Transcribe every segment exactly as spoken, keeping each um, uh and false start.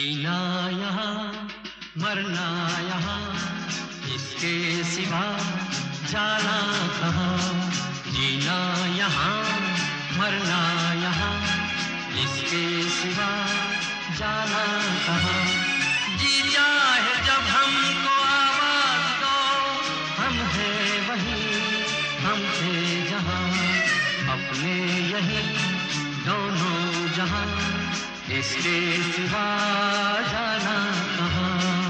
जीना यहाँ मरना यहाँ, इसके सिवा जाना कहाँ। जीना यहाँ मरना यहाँ, इसके सिवा जाना कहाँ। जी चाहे जब हमको आवाज दो, हम हैं वहीं, हम थे जहाँ, अपने यही दोनों जहाँ, इसके सिवा जाना कहाँ।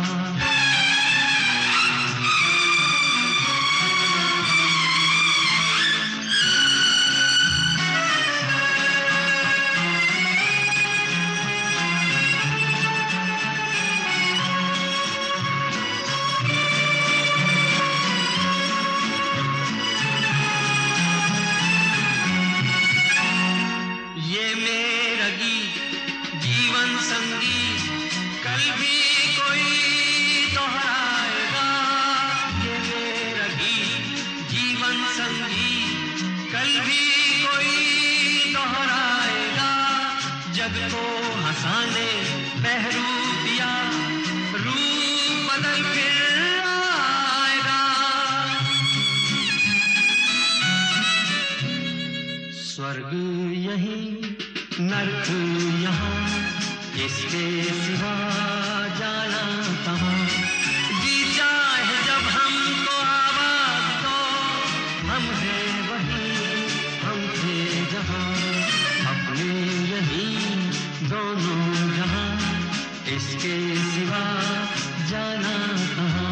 ये मेरा गीत जीवन संगीत कल भी कोई दोहराएगा। ये मेरा गीत जीवन संगीत कल भी कोई दोहराएगा। जग को हंसाने बहरूप दिया, रूप बदल फिर आएगा। स्वर्ग यही नर्क यहाँ, इसके सिवा जाना कहाँ। जी चाहे जब हमको आवाज दो, हम हैं वहीं, हम थे जहाँ, अपने यही दोनों जहाँ, इसके सिवा जाना कहाँ।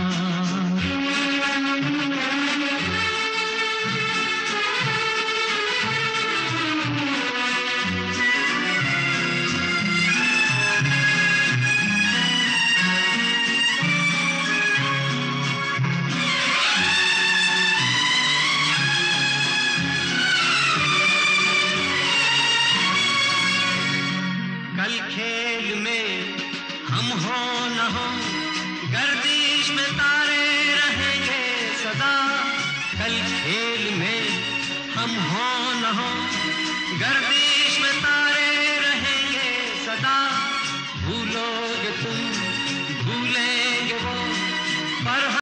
कल खेल में हम हो न हो, गर्दिश में ता